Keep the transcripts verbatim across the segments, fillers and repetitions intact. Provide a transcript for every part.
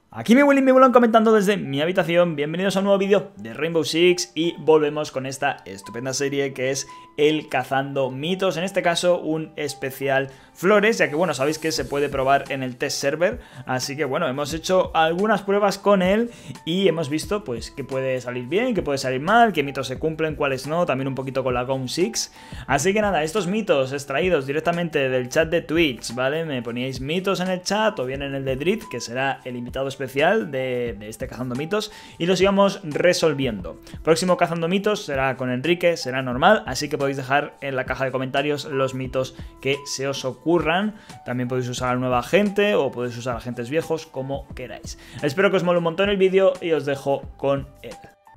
Aquí mi Willy y mi Bolón comentando desde mi habitación. Bienvenidos a un nuevo vídeo de Rainbow Six y volvemos con esta estupenda serie que es el Cazando Mitos. En este caso un especial Flores, ya que bueno, sabéis que se puede probar en el test server. Así que bueno, hemos hecho algunas pruebas con él y hemos visto pues que puede salir bien, que puede salir mal, qué mitos se cumplen, cuáles no, también un poquito con la Rainbow Six. Así que nada, estos mitos extraídos directamente del chat de Twitch, ¿vale? Me poníais mitos en el chat o bien en el de Drit, que será el invitado especial de, de este Cazando Mitos, y los íbamos resolviendo. Próximo Cazando Mitos será con Enrique, será normal, así que podéis dejar en la caja de comentarios los mitos que se os ocurran. También podéis usar a nueva gente o podéis usar agentes viejos, como queráis. Espero que os mole un montón el vídeo y os dejo con él.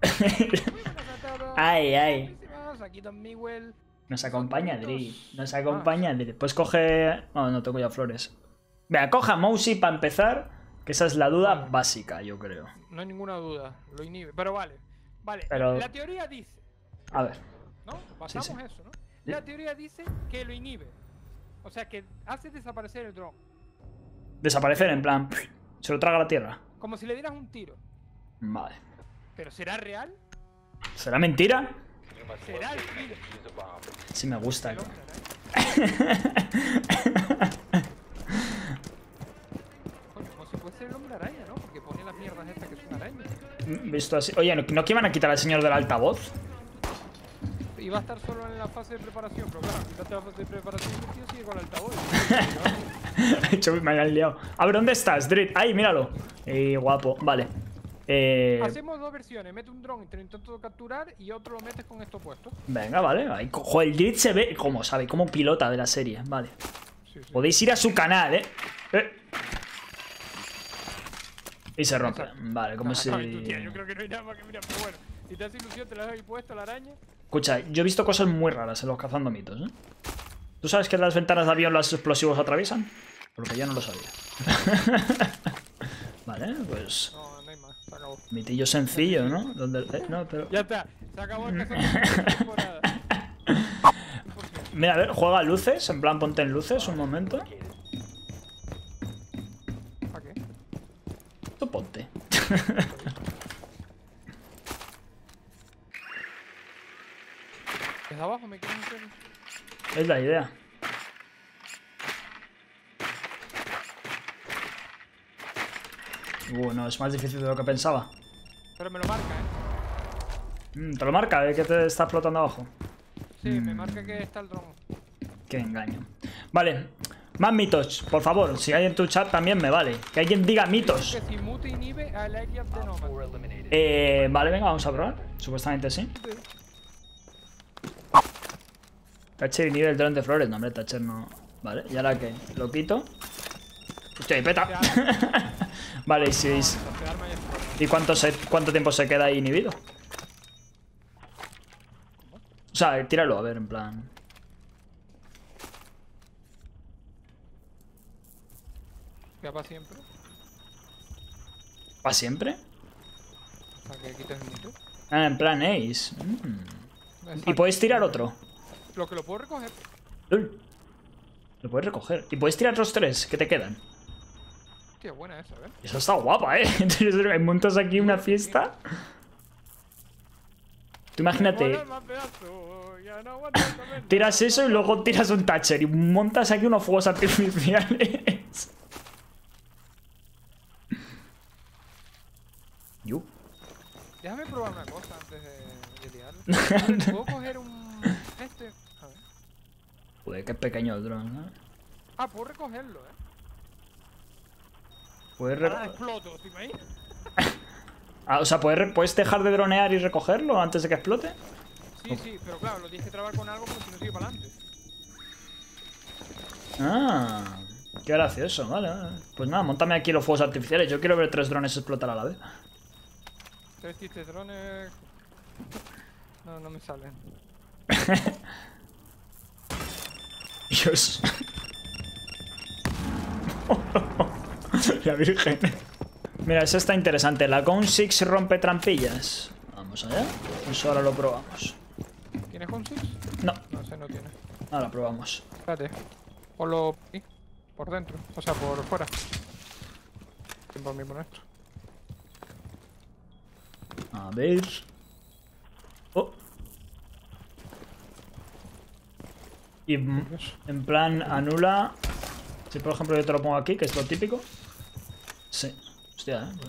Ay, ay. Nos acompaña Drit, nos acompaña Drit. Pues coge... No, no tengo ya flores. Vea, coja Mousy para empezar, que esa es la duda vale. básica, yo creo. No hay ninguna duda, lo inhibe, pero vale. Vale, pero... la teoría dice... A ver. ¿No? Pasamos sí, sí. eso, ¿no? La teoría dice que lo inhibe. O sea, que hace desaparecer el dron. Desaparecer en plan... Se lo traga a la tierra. Como si le dieras un tiro. Vale. ¿Pero será real? ¿Será mentira? ¿Será el tiro? Sí me gusta. El hombre araña, ¿no? Porque pone las mierdas estas que son arañas. Visto así. Oye, ¿no que iban a quitar al señor del altavoz? Iba a estar solo en la fase de preparación, pero claro, quítate la fase de preparación y el tío sigue con el altavoz. De hecho, me habían liado. A ver, ¿dónde estás, Drit? ¡Ay, míralo! Eh, guapo, vale. Eh... Hacemos dos versiones, mete un dron y te lo intento capturar y otro lo metes con esto puesto. Venga, vale. Ahí, cojo, el Drit se ve, como sabe, como pilota de la serie, vale. Sí, sí. Podéis ir a su canal, ¿eh? eh. Y se rompe. Exacto. Vale, como no, si... No, tía, yo creo que no hay nada más que mirar, pero bueno. Si te hace ilusión, te la has puesto la araña. Escucha, yo he visto cosas muy raras en los Cazando Mitos, ¿eh? ¿Tú sabes que las ventanas de avión los explosivos atraviesan? Porque yo no lo sabía. Vale, pues... No, no hay más, se acabó. Mitillo sencillo, ¿no? Donde... eh, no, pero... Ya está, se acabó el Cazando Mitos. Mira, a ver, juega luces, en plan ponte en luces un momento. ¿Para qué? Tú ponte. ¿Desde abajo me quieren hacer? Es la idea. Uh, no, es más difícil de lo que pensaba. Pero me lo marca, ¿eh? Mm, ¿Te lo marca? ¿Eh? Que te está flotando abajo. Sí, mm. me marca que está el dron. Qué engaño. Vale, más mitos, por favor. Si hay en tu chat también me vale. Que alguien diga mitos. Que si mute inhibe a la Area de Nomad. Eh, vale, venga, vamos a probar. Supuestamente sí. Thatcher inhibe el dron de flores. No, hombre, Thatcher no. Vale, y ahora que lo quito. Hostia, y peta. Vale, y si. ¿Y cuánto, se, cuánto tiempo se queda ahí inhibido? O sea, tíralo, a ver, en plan. ¿Ya para siempre? ¿Para siempre? ¿Para que quites el mito? Ah, en plan Ace. Mm. ¿Y puedes tirar otro? Lo que lo puedo recoger. Lo puedes recoger. ¿Y puedes tirar otros tres que te quedan? Tío, buena esa, ¿eh? Eso está guapa, ¿eh? Entonces, montas aquí una fiesta. Tú imagínate. Tiras eso y luego tiras un Thatcher y montas aquí unos fuegos artificiales. Yo. Déjame probar una cosa antes de, de liarlo. ¿Puedo coger un... este? A ver. Joder, qué pequeño el dron, ¿no? Ah, puedo recogerlo, ¿eh? Puedes re... Ah, exploto, ¿te imaginas? Ah, o sea, ¿puedes, ¿puedes dejar de dronear y recogerlo antes de que explote? Sí, sí, pero claro, lo tienes que trabar con algo porque si no sigue para adelante. Ah, qué gracioso, vale, vale. Pues nada, montame aquí los fuegos artificiales. Yo quiero ver tres drones explotar a la vez. Tres chistes drones... No, no me salen. Dios. La virgen. Mira, eso está interesante. La Gun Six rompe trampillas. Vamos allá. Eso ahora lo probamos. ¿Tienes Gun Six? No. No, ese no tiene. Ahora probamos. Espérate. Ponlo por dentro. O sea, por fuera. Por mí por esto. A ver... Oh. Y en plan anula... Si por ejemplo yo te lo pongo aquí, que es lo típico. Sí. Hostia, eh.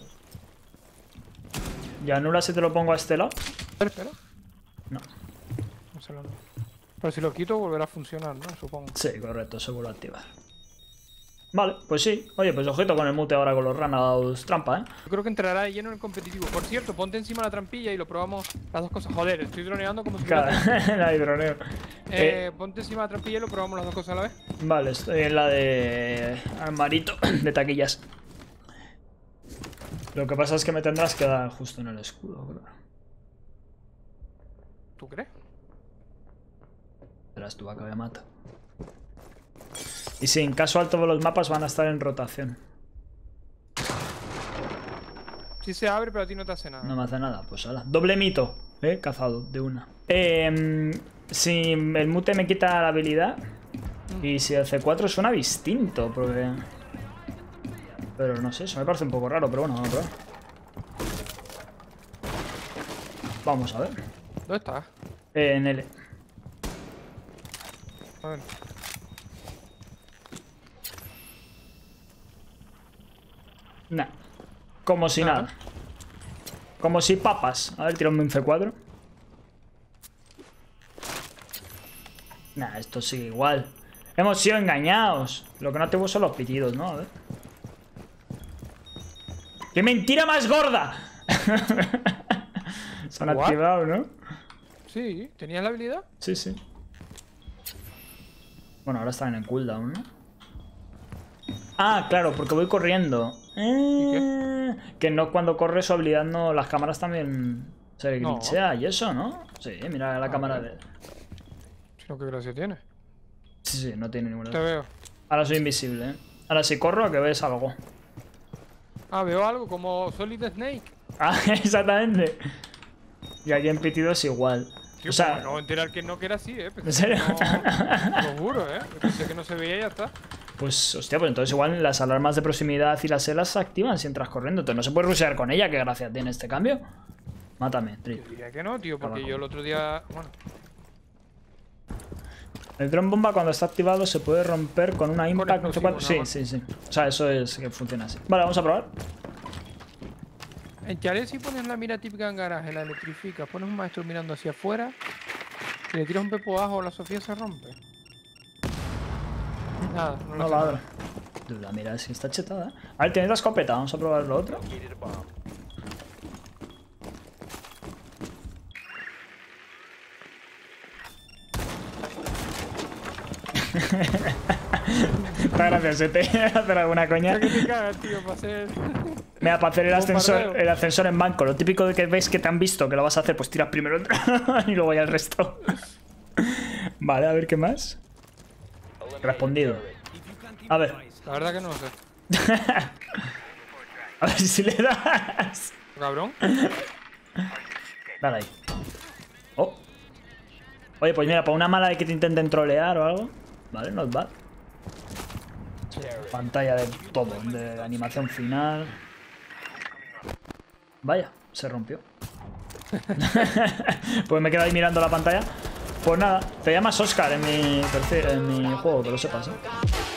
¿Y anula si te lo pongo a este lado? Espera, espera. No. No se lo no. Pero si lo quito volverá a funcionar, ¿no? Supongo. Sí, correcto, se vuelve a activar. Vale, pues sí. Oye, pues ojito con el mute ahora con los Runouts trampa, ¿eh? Yo creo que entrará de lleno en el competitivo. Por cierto, ponte encima la trampilla y lo probamos las dos cosas. Joder, estoy droneando como si Claro, fuera... no hay droneo. Eh, Eh, ponte encima la trampilla y lo probamos las dos cosas a la vez. vale, estoy en la de armarito de taquillas. Lo que pasa es que me tendrás que dar justo en el escudo, creo. ¿Tú crees? Verás tú, acá me mata. Y si en caso al todos los mapas van a estar en rotación. Sí se abre, pero a ti no te hace nada. No me hace nada, pues ala. Doble mito, eh, cazado, de una. Eh, si el mute me quita la habilidad. Y si el C cuatro suena distinto, porque... Pero no sé, eso me parece un poco raro, pero bueno, vamos a probar. Vamos a ver. ¿Dónde estás? Eh, en L. A ver. Nah. Como si Nada. nada. Como si papas. A ver, tirame un C cuatro. Nah, esto sigue igual. Hemos sido engañados. Lo que no tengo son los pitidos, ¿no? A ver. ¡Qué mentira más gorda! Se han ¿What? activado, ¿no? Sí, ¿tenías la habilidad? Sí, sí. Bueno, ahora están en cooldown, ¿no? Ah, claro, porque voy corriendo. Eh, que no cuando corre su habilidad no... Las cámaras también se No. glitchea y eso, ¿no? Sí, mira la Ah, cámara bien. de... Si no, ¿qué gracia tiene? Sí, sí, no tiene ninguna. Te veo. Ahora soy invisible, ¿eh? Ahora si corro, que ves algo. Ah, veo algo como Solid Snake. Ah, exactamente. Y aquí en pitido es igual. Tío, O sea, pues me acabo de enterar que no que era así, eh. Pensé ¿en serio? que no- lo juro, eh. Pensé que no se veía y ya está. Pues, hostia, pues entonces igual las alarmas de proximidad y las selas se activan si entras corriendo. Entonces no se puede rushear con ella. ¿Qué gracia tiene este cambio? Mátame, Trit. Yo diría que no, tío, porque Abajo. yo el otro día... Bueno, El dron bomba cuando está activado se puede romper con una impact. No sé cuál- explosivo, Sí, nada sí, sí. O sea, eso es que funciona así. Vale, vamos a probar. en Chale si pones la mira típica en garaje, la electrificas, pones un maestro mirando hacia afuera, si le tiras un pepo abajo, la Sofía se rompe. Nada, no, No lo ladra. Duda, mira, es que está chetada. A ver, tienes la escopeta. Vamos a probar lo otro. Está gracioso, te voy a hacer alguna coña. ¿Qué te cagas, tío, para hacer...? Mira, para hacer el ascensor, Bombardeo. el ascensor en banco, lo típico de que ves que te han visto que lo vas a hacer, pues tiras primero el y luego ya el resto. Vale, a ver qué más. Respondido. A ver. La verdad que no lo sé. A ver si le das. Cabrón. Dale ahí. Oh. Oye, pues mira, para una mala de que te intenten trolear o algo. Vale, not bad. Pantalla de todo, de animación final. Vaya, se rompió. Pues me quedo ahí mirando la pantalla. Pues nada, te llamas Oscar en mi, perfil- en mi juego, que lo sepas, ¿eh?